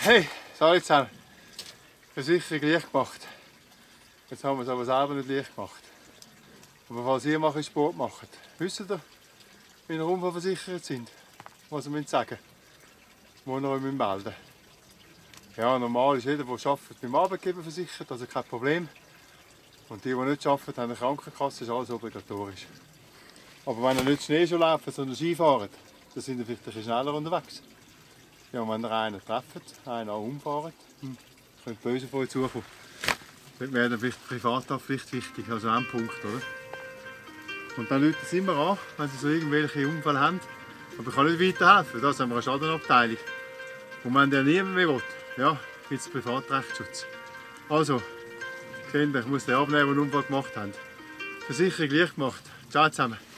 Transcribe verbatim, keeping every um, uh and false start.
Hey, salut zusammen. Versicherung leicht gemacht. Jetzt haben wir es aber selber nicht leicht gemacht. Aber falls ihr mal Sport macht, wisst ihr, wie ihr unfallversichert sind? Was ihr sagen müsst, wo ihr euch melden müsst. Ja, normal ist jeder, der arbeitet, beim Arbeitgeber versichert, also kein Problem. Und die, die nicht arbeiten, haben eine Krankenkasse, ist alles obligatorisch. Aber wenn ihr nicht Schnee schon laufen, sondern Ski fahrt, dann sind ihr vielleicht ein bisschen schneller unterwegs. Ja, und wenn ihr einen trefft, einen auch umfahrt, hm, könnte böse von euch zukommen. Dort wäre dann vielleicht Privathaftpflicht wichtig, also ein Punkt, oder? Und dann rufen sie immer an, wenn sie so irgendwelche Unfälle haben. Aber ich kann nicht weiterhelfen, da haben wir eine Schadenabteilung. Und wenn der niemand mehr will, ja, gibt es Privatrechtsschutz. Also, ich muss den abnehmen, den einen Unfall gemacht haben. Versicherung leicht gemacht. Ciao zusammen.